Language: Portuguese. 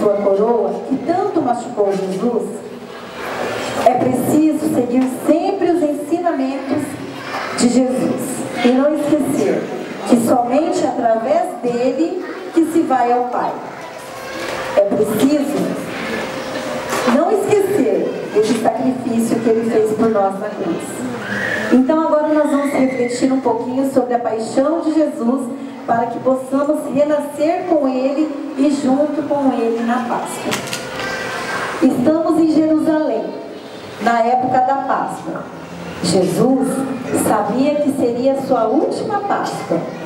sua coroa, que tanto machucou Jesus, é preciso seguir sempre os ensinamentos de Jesus e não esquecer que somente através dele que se vai ao Pai. É preciso não esquecer esse sacrifício que ele fez por nós na cruz. Então agora nós vamos refletir um pouquinho sobre a paixão de Jesus, para que possamos renascer com ele e junto com ele na Páscoa. Estamos em Jerusalém, na época da Páscoa. Jesus sabia que seria a sua última Páscoa.